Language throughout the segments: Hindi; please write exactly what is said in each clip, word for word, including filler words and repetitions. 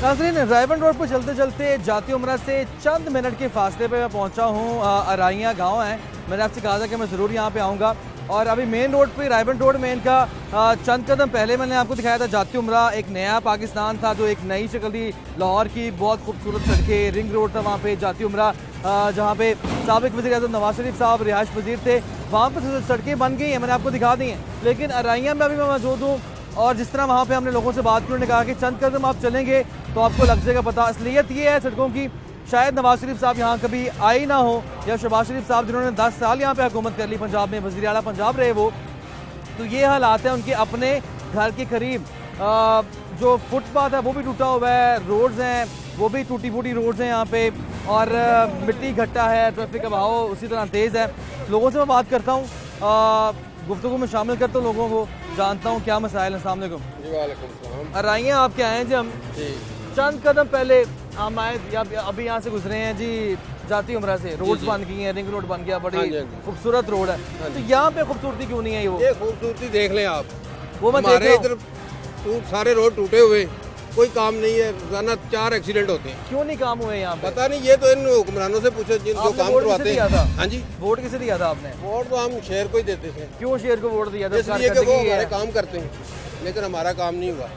नाज़रीन, रायबंद रोड पर चलते चलते जाती उम्रा से चंद मिनट के फासले पे मैं पहुंचा हूं। अराइयाँ गांव है। मैंने आपसे कहा था कि मैं ज़रूर यहां पे आऊंगा और अभी मेन रोड पे रायबंद रोड मेन का आ, चंद कदम पहले मैंने आपको दिखाया था जाती उम्रा एक नया पाकिस्तान था, जो एक नई शक्ल थी लाहौर की। बहुत खूबसूरत सड़कें, रिंग रोड था वहाँ पे जाती उम्रा, जहाँ पे साबिक वज़ीर आज़म नवाज शरीफ साहब रिहाइश वज़ीर थे। वहाँ पर सड़कें बन गई हैं, मैंने आपको दिखा दी हैं। लेकिन अराइयाँ में अभी मैं मौजूद हूँ और जिस तरह वहाँ पे हमने लोगों से बात की, उन्होंने कहा कि चंद कदम आप चलेंगे तो आपको लग जाएगा पता। असलियत ये है सड़कों की, शायद नवाज शरीफ साहब यहाँ कभी आए ना हो, या शहबाज शरीफ साहब जिन्होंने दस साल यहाँ पे हुकूमत कर ली पंजाब में, वज़ीर आला पंजाब रहे वो, तो ये हालात है उनके अपने घर के करीब। आ, जो फुटपाथ है वो भी टूटा हुआ है, रोड्स हैं वो भी टूटी फूटी रोड्स हैं यहाँ पे, और मिट्टी घट्टा है, ट्रैफिक का बहाव उसी तरह तेज़ है। लोगों से मैं बात करता हूँ, गुफ्तगू में शामिल करता हूँ लोगों को, जानता हूँ क्या मसाइल हैं। अस्सलाम वालेकुम। अराइयाँ आपके आए हैं जी हम जी। चंद कदम पहले हम आए, अभी यहाँ से गुजरे हैं जी जाती उम्रा से। रोड्स बन गई हैं, रिंग रोड बन गया, बड़ी खूबसूरत रोड है। तो यहाँ पे खूबसूरती क्यों नहीं है? वो ये खूबसूरती देख लें आप, वो मैं हमारे इधर सारे रोड टूटे हुए, कोई काम नहीं है, रोजाना चार एक्सीडेंट होते हैं। क्यों नहीं काम हुए यहाँ पे? पता नहीं, ये तो इन हुक्मरानों से पूछो जिन जो काम करवाते हैं। हाँ जी, वोट किसे दिया था आपने? वोट तो हम शेर को ही देते थे। क्यों शेर को वोट दिया था? इसलिए कि वो हमारे काम करते हैं, लेकिन हमारा काम नहीं हुआ।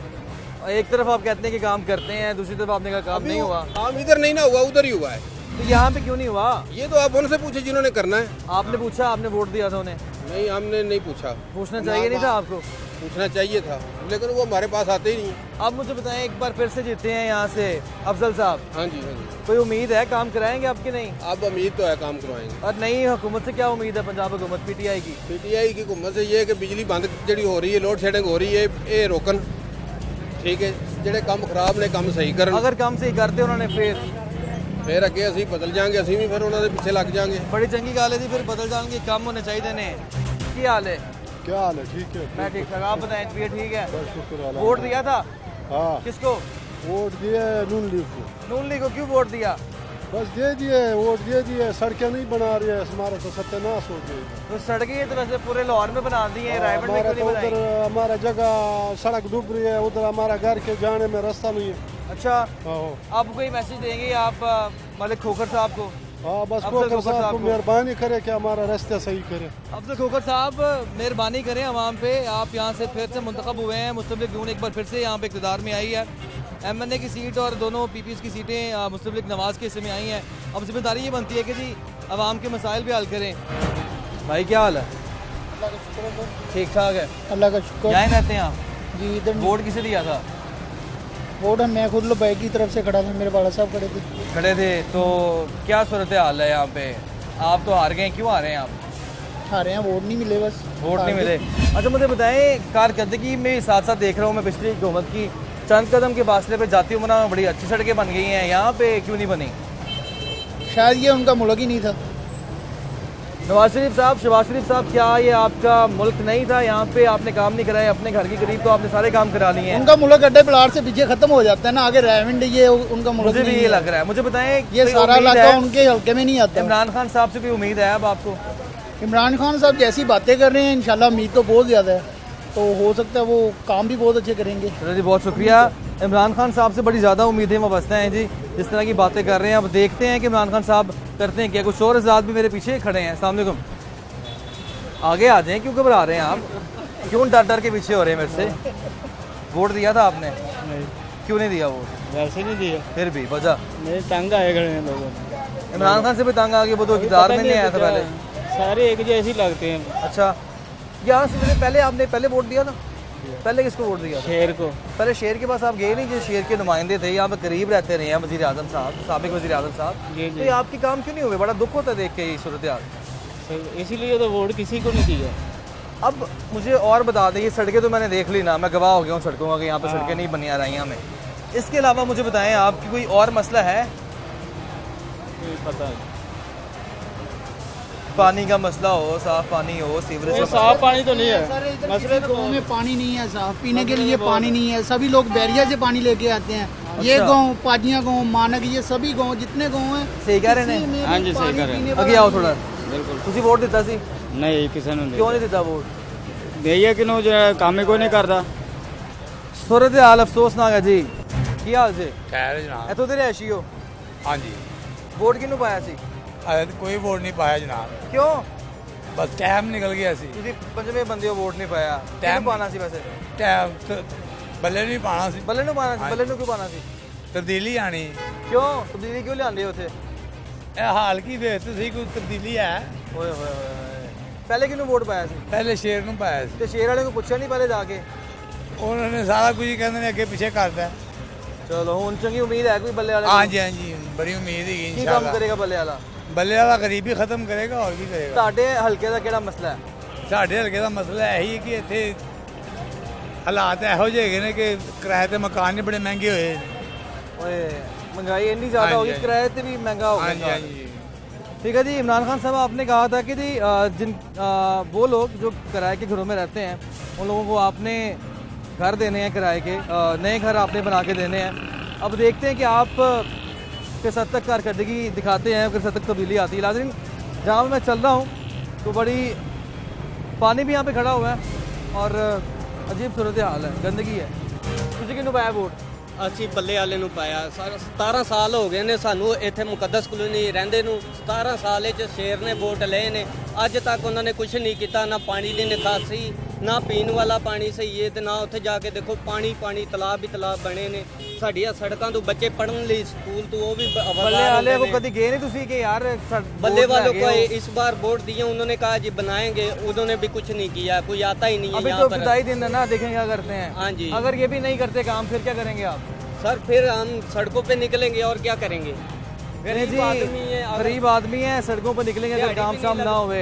एक तरफ आप कहते हैं कि काम करते हैं, दूसरी तरफ आपने कहा काम नहीं हुआ। काम इधर नहीं ना हुआ, उधर ही हुआ है। तो यहाँ पे क्यों नहीं हुआ? ये तो आप उनसे पूछे जिन्होंने करना है। आपने पूछा, आपने वोट दिया था उन्हें? नहीं, हमने नहीं पूछा। पूछना चाहिए नहीं था आपको? पूछना चाहिए था, लेकिन वो हमारे पास आते ही नहीं। आप मुझे बताएं, एक बार फिर से जीते हैं यहाँ से अफजल साहब। हाँ जी, हाँ जी। कोई उम्मीद है काम कराएंगे आपकी? नहीं, अब उम्मीद तो है काम करवाएंगे। और नई हुकूमत से क्या उम्मीद है? पंजाब हुकूमत पीटीआई की पीटीआई की हुकूमत से ये है कि बिजली बंद जी हो रही है, लोड शेडिंग हो रही है, ये रोकन, ठीक है। ਜਿਹੜੇ ਕੰਮ ਖਰਾਬ ਨੇ ਕੰਮ ਸਹੀ ਕਰਨ। अगर काम सही करते उन्होंने फिर फिर ਅੱਗੇ ਅਸੀਂ ਬਦਲ ਜਾਾਂਗੇ, ਅਸੀਂ ਵੀ ਫਿਰ ਉਹਨਾਂ ਦੇ ਪਿੱਛੇ ਲੱਗ ਜਾਾਂਗੇ। बड़ी चंगी गल है जी, फिर बदल जाएंगे, काम होने चाहिए ने। क्या हाल है? क्या हाल है? ठीक है, मैं ठीक ठाक, आप बताएं? तबीयत ठीक है? बस शुक्र अल्लाह। वोट दिया था? हाँ। किसको वोट दिए? नून लीग को। नून लीग को क्यों वोट दिया? बस दे दिए, वोट दे दिए। सड़कें नहीं बना रही है, हमारा तो सत्यानाश हो गई। तो सड़कें तो वैसे पूरे लाहौर में बना दी है, रायबंद में क्यों नहीं बनाई? उधर हमारा जगह सड़क डूब रही है, उधर हमारा घर के जाने में रास्ता नहीं है। अच्छा, आप कोई मैसेज देंगे आप मलिक खोखर साहब को? हाँ, बस खोखर साहब को मेहरबानी करे कि हमारा रास्ता सही करे। अफजल खोखर साहब मेहरबानी करें आवाम पे। आप यहाँ से फिर से मुंतखब हुए हैं, मुस्लिम लीग नून एक बार फिर से यहाँ पे इक़्तिदार में आई है। एम एन ए की सीट और दोनों पी पी एस की सीटें मुस्लिम लीग नवाज के हिस्से में आई हैं। अब जिम्मेदारी ये बनती है कि जी आवाम के मसाइल भी हल करें। भाई क्या हाल है? ठीक ठाक है, अल्लाह का शुक्र। यहाँ रहते हैं आप जी? इधर वोट किसे दिया था? वोट मैं खुद भाई की तरफ से खड़ा था, मेरे बाला साहब खड़े थे। खड़े थे, तो क्या सूरत हाल है यहाँ पे? आप तो हार गए, क्यों हारे हैं आप? हारे हैं, वोट नहीं मिले, बस वोट नहीं मिले। अच्छा मुझे बताएं, कारकर्दगी में साथ साथ देख रहा हूँ मैं पिछली हुकूमत की चंद कदम के फासले पे जाती उम्रा में बड़ी अच्छी सड़कें बन गई हैं, यहाँ पे क्यों नहीं बनी? शायद ये उनका मुल्क ही नहीं था। नवाज शरीफ साहब, शहबाज शरीफ साहब, क्या ये आपका मुल्क नहीं था? यहाँ पे आपने काम नहीं कराया, अपने घर के करीब तो आपने सारे काम करा लिए हैं। उनका मुल्क अड्डे प्लाट से पीछे खत्म हो जाता है ना, आगे रायवंड ये उनका मुल्क। मुझे भी ये लग रहा है। मुझे बताएं, ये सारा इलाका उनके हल्के में नहीं आता। इमरान खान साहब से भी उम्मीद है अब आपको? इमरान खान साहब जैसी बातें कर रहे हैं, इंशाल्लाह उम्मीद तो बहुत ज़्यादा है, तो हो सकता है वो काम भी बहुत अच्छे करेंगे। चलो जी, बहुत शुक्रिया। इमरान खान साहब से बड़ी ज़्यादा उम्मीदें वाबस्ता हैं जी, जिस तरह की बातें कर रहे हैं। अब देखते हैं कि इमरान खान साहब करते हैं क्या। कुछ और आजाद भी मेरे पीछे खड़े हैं। अस्सलाम वालेकुम, आगे आ जाएं, क्यों घबरा रहे हैं आप? क्यों डर डर के पीछे हो रहे हैं मेरे से? वोट दिया था आपने? नहीं। क्यों नहीं दिया वोट? वैसे नहीं दिया। फिर भी वजह? नहीं, तंग आए खड़े हैं लोगों। इमरान खान से भी तंग आ गए, वो तो इक़्तिदार में नहीं आया था पहले। सारे एक जैसे लगते हैं। अच्छा, यहाँ से पहले आपने पहले वोट दिया था? पहले किसको वोट दिया? शेर को। पहले शेर के पास आप गए नहीं, जो शेर के नुमाइंदे थे, यहाँ पे करीब रहते रहे हैं वज़ीर आज़म साहब, साबिक वज़ीर आज़म साहब, तो ये आपके काम क्यों नहीं हुए? बड़ा दुख होता है देख के ये सूरत हाल। इसीलिए तो वोट किसी को नहीं दिया। अब मुझे और बता दें, ये सड़कें तो मैंने देख ली ना, मैं गवाह हो गया हूँ सड़कों का कि यहाँ पे सड़कें नहीं बनी आ रही हैं हमें। इसके अलावा मुझे बताएं, आपकी कोई और मसला है? पता नहीं, पानी का मसला हो, साफ पानी हो, सीवरेज का साफ पानी तो नहीं है। मसले तो गाँव में पानी नहीं है, साफ पीने के लिए पानी नहीं है। सभी लोग बैरिया से पानी लेके आते हैं। ये गाँव, पाजियाँ गाँव, मानक, ये सभी गाँव जितने गाँव हैं। सही कह रहे हैं? हाँ जी, सही कह रहे हैं। अगे आओ थोड़ा। बिल्कुल। तुसी वोट दिता सी? नहीं, किसी ने क्यों नहीं दिता वोट? यही है कि जो काम ही कोई नहीं करता। सूरत हाल अफसोसनाक है जी। ਕੀ ਹਾਲ ਜੇ? ਖੈਰ ਜਨਾਬ। ਇੱਥੋਂ ਦੇ ਰਿਹਾਇਸ਼ੀ ਹੋ? ਹਾਂਜੀ। ਵੋਟ ਕਿਹਨੂੰ ਪਾਇਆ ਸੀ? ਅਜੇ ਕੋਈ ਵੋਟ ਨਹੀਂ ਪਾਇਆ ਜਨਾਬ। ਕਿਉਂ? ਬਸ ਟਾਈਮ ਨਿਕਲ ਗਿਆ ਸੀ। ਤੁਸੀਂ ਪੰਜਵੇਂ ਬੰਦੇ ਹੋ, ਵੋਟ ਨਹੀਂ ਪਾਇਆ। ਕਿਹਨੂੰ ਪਾਣਾ ਸੀ ਵੈਸੇ? ਟਾਈਮ ਬੱਲੇ ਨੂੰ ਹੀ ਪਾਣਾ ਸੀ। ਬੱਲੇ ਨੂੰ ਪਾਣਾ ਸੀ? ਬੱਲੇ ਨੂੰ ਕਿਉਂ ਪਾਣਾ ਸੀ? ਤਬਦੀਲੀ ਆਣੀ। ਕਿਉਂ ਤਬਦੀਲੀ ਕਿਉਂ ਲਿਆਂਦੇ ਉੱਥੇ? ਇਹ ਹਾਲ ਕੀ ਵੇਖ ਤੁਸੀਂ, ਕੋਈ ਤਬਦੀਲੀ ਹੈ? ਓਏ ਹੋਏ ਹੋਏ, ਪਹਿਲੇ ਕਿਹਨੂੰ ਵੋਟ ਪਾਇਆ ਸੀ? ਪਹਿਲੇ ਸ਼ੇਰ ਨੂੰ ਪਾਇਆ ਸੀ। ਤੇ ਸ਼ੇਰ ਵਾਲੇ ਨੂੰ ਪੁੱਛਿਆ ਨਹੀਂ ਪਹਿਲੇ ਜਾ ਕੇ? ਉਹਨਾਂ ਨੇ ਸਾਰਾ ਕੁਝ ਕਹਿੰਦੇ ਨੇ ਅੱਗੇ ਪਿੱਛੇ ਕਰਦਾ। ਚਲੋ ਹੁਣ ਚੰਗੀ ਉਮੀਦ ਹੈ ਕੋਈ ਬੱਲੇ ਵਾਲੇ? ਹਾਂਜੀ ਹਾਂਜੀ ਬੜੀ ਉਮੀਦ ਹੈਗੀ ਕੀ ਕੰਮ ਕਰੇਗਾ ਬੱਲੇ ਵਾਲਾ? ਬੱਲੇ ਵਾਲਾ ਗਰੀਬੀ ਖਤਮ ਕਰੇਗਾ, ਹੋਰ ਕੀ ਕਰੇਗਾ। ਤੁਹਾਡੇ ਹਲਕੇ ਦਾ ਕਿਹੜਾ ਮਸਲਾ ਹੈ? ਸਾਡੇ ਹਲਕੇ ਦਾ ਮਸਲਾ ਇਹੀ ਹੈ ਕਿ ਇੱਥੇ ਹਾਲਾਤ ਇਹੋ ਜਿਹੇ ਹੈਗੇ ਨੇ ਕਿ ਕਿਰਾਏ ਤੇ ਮਕਾਨ ਨੇ ਬੜੇ ਮਹਿੰਗੇ ਹੋਏ। ਓਏ महंगाई इतनी ज़्यादा होगी, किराए से भी महंगा हो गया। ठीक है जी। इमरान खान साहब, आपने कहा था कि जी जिन वो लोग जो किराए के घरों में रहते हैं उन लोगों को आपने घर देने हैं किराए के, नए घर आपने बना के देने हैं। अब देखते हैं कि आप किस हद तक कारकर्दगी दिखाते हैं, किस हद तक तब्दीली आती है। लाज़िम जहाँ मैं चल रहा हूँ तो बड़ी पानी भी यहाँ पे खड़ा हुआ है और अजीब सूरत हाल है, गंदगी है। तुझे किन्हों पाया वोट? ਅਸੀਂ ਬੱਲੇ ਵਾਲੇ ਨੂੰ ਪਾਇਆ। ਸਤਾਰਾਂ ਸਾਲ ਹੋ ਗਏ ਨੇ ਸਾਨੂੰ ਇੱਥੇ ਮੁਕੱਦਸ ਕਲੋਨੀ ਰਹਿੰਦੇ ਨੂੰ। ਸਤਾਰਾਂ ਸਾਲ 'ਚ ਸ਼ੇਰ ਨੇ ਵੋਟ ਲਏ ਨੇ, ਅੱਜ ਤੱਕ ਉਹਨਾਂ ਨੇ ਕੁਝ ਨਹੀਂ ਕੀਤਾ। ਨਾ ਪਾਣੀ ਦੀ ਨਿਕਾਸੀ, ਨਾ ਪੀਣ ਵਾਲਾ ਪਾਣੀ ਸਹੀ ਹੈ, ਤੇ ਨਾ ਉੱਥੇ ਜਾ ਕੇ ਦੇਖੋ ਪਾਣੀ ਪਾਣੀ ਤਲਾਬ ਵੀ ਤਲਾਬ ਬਣੇ ਨੇ। ਸਾਡੀਆਂ ਸੜਕਾਂ ਤੋਂ ਬੱਚੇ ਪੜਨ ਲਈ ਸਕੂਲ ਤੋਂ ਉਹ भी ਬੱਲੇ ਵਾਲੇ को कभी गए नहीं तुसी कि यार बल्ले वालों को इस बार वोट दिए, उन्होंने कहा जी बनाएंगे, उन्होंने भी कुछ नहीं किया, कोई आता ही नहीं है। अभी तो विदाई दिन है ना, देखें क्या करते हैं। हाँ जी। अगर ये भी नहीं करते काम फिर क्या करेंगे आप? सर फिर हम सड़कों पे निकलेंगे और क्या करेंगे। गरीब आदमी है, गरीब आदमी है, सड़कों पर निकलेंगे अगर काम शाम ना हुए।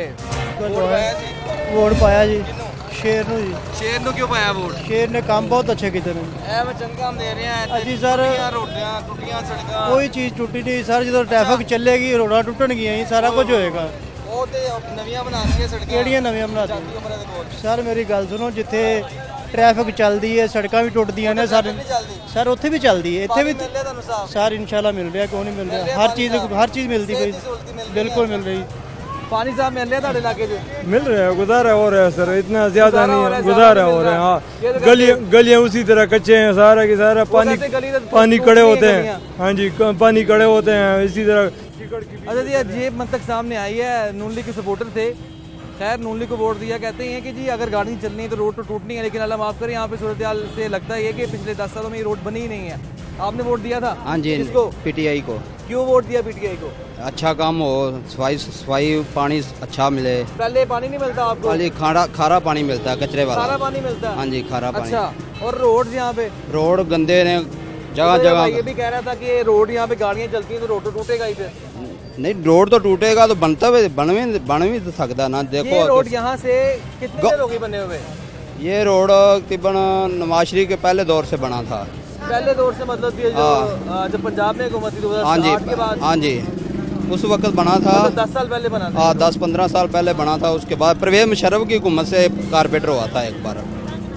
वोट पाया जी शेर ਨੂੰ ਜੀ। ਸ਼ੇਰ ਨੂੰ ਕਿਉਂ ਪਾਇਆ ਵੋਟ? शेर ने काम बहुत अच्छे किए ने। ਐਵੇਂ ਚੰਗੇ ਕੰਮ ਦੇ ਰਹੇ ਆ। ਅਸੀਂ ਸਰ ਰੋਡਾਂ ਟੁੱਟੀਆਂ ਸੜਕਾਂ, ਕੋਈ ਚੀਜ਼ ਟੁੱਟੀ ਨਹੀਂ ਸਰ। ਜਦੋਂ ਟ੍ਰੈਫਿਕ ਚੱਲੇਗੀ ਰੋਡਾਂ ਟੁੱਟਣਗੀਆਂ ਹੀ, ਸਾਰਾ ਕੁਝ ਹੋਏਗਾ। ਉਹ ਤੇ ਨਵੀਆਂ ਬਣਾਉਣਗੇ ਸੜਕਾਂ। ਕਿਹੜੀਆਂ ਨਵੀਆਂ ਬਣਾਉਂਦੇ? ਜਾਤੀ ਉਮਰਾਂ ਦੇ ਕੋਲ। ਸਰ ਮੇਰੀ ਗੱਲ ਸੁਣੋ, ਜਿੱਥੇ ਟ੍ਰੈਫਿਕ ਚੱਲਦੀ ਹੈ ਸੜਕਾਂ ਵੀ ਟੁੱਟਦੀਆਂ ਨੇ ਸਰ। ਸਰ ਉੱਥੇ ਵੀ ਚੱਲਦੀ ਹੈ, ਇੱਥੇ ਵੀ ਸਰ ਇਨਸ਼ਾਅੱਲਾ ਮਿਲ ਰਿਹਾ। ਕਿਉਂ ਨਹੀਂ ਮਿਲ ਰਿਹਾ? ਹਰ ਚੀਜ਼ ਹਰ ਚੀਜ਼ ਮਿਲਦੀ ਪਈ, ਬਿल्कुल मिल रही। पानी साहब मिल रहा है तुम्हारे इलाके से? मिल रहा है, गुजारा हो रहा है सर, इतना ज्यादा नहीं है, गुजारा हो रहा है। हाँ, गलियां गलियां उसी तरह कच्चे हैं, सारा की सारा पानी पानी कड़े होते हैं। हाँ जी, पानी कड़े होते हैं इसी तरह। अच्छा जी, अजीब मंतक सामने आई है। नून लीग के सपोर्टर थे, खैर नून लीग को वोट दिया। कहते हैं कि जी अगर गाड़ी चलनी है तो रोड तो टूटनी है, लेकिन अल्लाह माफ़ करे यहाँ पे सूरत हाल से लगता है कि पिछले दस सालों में ये रोड बनी ही नहीं है। आपने वोट दिया था? हाँ जी। किसको? पीटीआई को। क्यों वोट दिया पीटीआई को? अच्छा काम हो, सफाई सफाई पानी अच्छा मिले। पहले पानी नहीं मिलता आपको? खाली खारा खारा पानी मिलता है, कचरे वाला। खारा पानी मिलता है? हाँ जी, खारा पानी। अच्छा, और रोड यहाँ पे? रोड गंदे ने जगह जगह। ये भी कह रहा था कि रोड यहाँ पे गाड़ियाँ चलती हैं तो रोड तो टूटेगा ही। फिर नहीं, रोड तो टूटेगा तो बनता हुए बन भी बन भी तो सकता ना। देखो ये रोड यहाँ से कितने देर हो गई बने हुए? ये रोड तकरीबन नवाज शरीफ के पहले दौर से बना था। पहले दौर से मतलब ये जो जब पंजाब में हुकूमत थी दो हज़ार आठ के बाद? हाँ जी, उस वक्त बना था। मतलब दस साल पहले बना था? हाँ, दस पंद्रह साल पहले बना था। उसके बाद परवेज मुशर्रफ की हुकूमत से कारपेंटर हुआ था एक बार।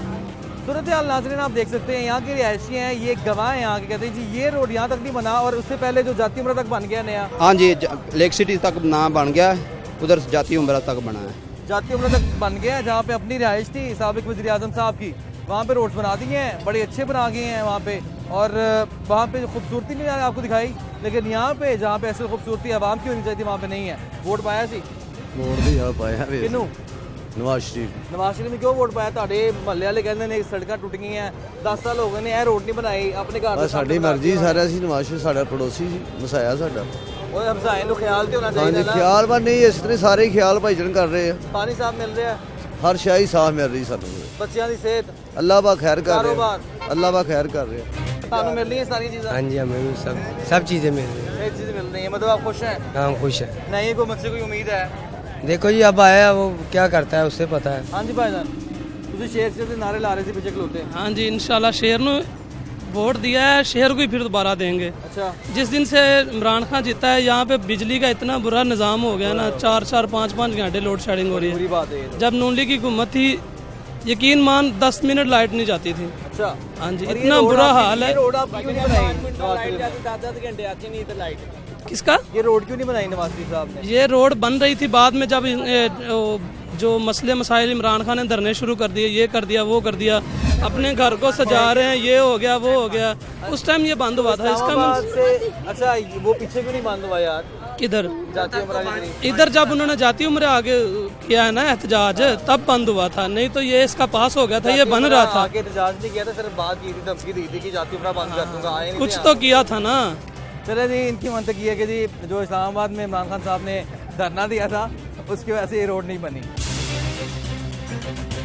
सूरत हाल नाज़रीन आप देख सकते हैं, यहाँ के रिहायशी हैं, ये गवाह हैं यहाँ के। कहते हैं जी ये रोड यहाँ तक नहीं बना और उससे पहले जो जाती उमरा तक बन गया नया। हाँ जी, लेक सिटी तक ना बन गया, उधर से जाती उमरा तक बना है। जाती उमरा तक बन गया, जहाँ पे अपनी रिहाइश थी साबिक वज़ीर आज़म साहब की, वहाँ पे रोड्स बना दिए हैं, बड़े अच्छे बना गए हैं वहाँ पे। और वहाँ पे जो खूबसूरती नहीं आपको दिखाई, लेकिन यहाँ पे जहाँ पे ऐसी खूबसूरती आवाम की होनी चाहिए वहाँ पे नहीं है। वोट पाया सी? वोट भी हाँ पाया। किनू? नवाज शरीफ। नवाज शरीफ में क्यों वोट पाया? ਤੁਹਾਡੇ ਮਹੱਲੇ ਵਾਲੇ ਕਹਿੰਦੇ ਨੇ ਸੜਕਾਂ ਟੁੱਟ ਗਈਆਂ, दस साल हो गए ने, ਇਹ ਰੋਡ ਨਹੀਂ ਬਣਾਈ ਆਪਣੇ ਘਰ ਦੇ। ਸਾਡੀ ਮਰਜ਼ੀ, ਸਾਰਾ ਸੀ ਨਵਾਜ਼ ਸ਼ਰੀਫ ਸਾਡਾ ਪੜੋਸੀ ਸੀ, ਮਸਾਇਆ ਸਾਡਾ। ਓਏ ਹਮਸਾਏ ਨੂੰ ਖਿਆਲ ਤੇ ਹੋਣਾ ਚਾਹੀਦਾ ਨਾ। ਖਿਆਲ ਬਾ ਨਹੀਂ, ਇਸ ਤਰ੍ਹਾਂ ਸਾਰੇ ਹੀ ਖਿਆਲ ਭਾਈਜਨ ਕਰ ਰਹੇ ਆ। ਪਾਣੀ ਸਾਫ ਮਿਲ ਰਿਹਾ ਹੈ, ਹਰ ਸ਼ਾਈ ਸਾਫ ਮਿਲ ਰਹੀ ਸਾਨੂੰ। ਬੱਚਿਆਂ ਦੀ ਸਿਹਤ ਅੱਲਾਹ ਬਾ ਖੈਰ ਕਰ ਰਿਹਾ, ਕਾਰੋਬਾਰ ਅੱਲਾਹ ਬਾ ਖੈਰ ਕਰ ਰਿਹਾ। ਤੁਹਾਨੂੰ ਮਿਲ रही है सारी चीजें? हाँ जी, हमें सब सब चीज़ें मिल रही हैं। ये चीजें मिल रही है, मतलब आप खुश हैं? हाँ, खुश है। नहीं कोई मुझसे कोई उम्मीद है? देखो जी, अब आया वो क्या करता है उससे पता है। हाँ जी भाईजान, ਤੁਸੀਂ ਸ਼ੇਰ ਸੇ नारे ला रहे थे पीछे खलोते। हाँ जी, इंशाल्लाह शेर ਨੂੰ वोट दिया है, शेर को ही फिर दोबारा देंगे। अच्छा। जिस दिन से इमरान खान जीता है यहाँ पे बिजली का इतना बुरा निज़ाम हो गया ना, चार चार पाँच पाँच घंटे लोड शेडिंग हो रही है। बुरी बात है। जब नून लीग की हुकूमत थी, यकीन मान दस मिनट लाइट नहीं जाती थी। अच्छा। हाँ जी, इतना बुरा हाल है। रोड आप क्यों नहीं बनाई? लाइट जाती दस दस घंटे आती नहीं तो लाइट। किसका? ये रोड क्यों नहीं बनाई नवाज शरीफ साहब ने? ये रोड बन रही थी, बाद में जब ए, ओ, जो मसले मसाइल इमरान खान ने धरने शुरू कर दिए, ये कर दिया वो कर दिया, अपने घर को सजा रहे हैं, ये हो गया वो हो गया, उस टाइम ये बंद हुआ था। इसका मन... से अच्छा वो पीछे क्यों नहीं बंद हुआ यार? किधर? जाती उम्र इधर जब उन्होंने जाती उम्र आगे किया है ना एहतजाज, तब बंद हुआ था, नहीं तो ये इसका पास हो गया था, ये बन रहा था। आगे एहतजाज नहीं किया था, सिर्फ बात की थी, धमकी दी थी कि जाती उम्र बंद कर दूंगा, आए नहीं कुछ तो किया था ना। चले जी, इनकी मंतक ये है कि जी जो इस्लामाबाद में इमरान खान साहब ने धरना दिया था उसकी वजह से ये रोड नहीं बनी।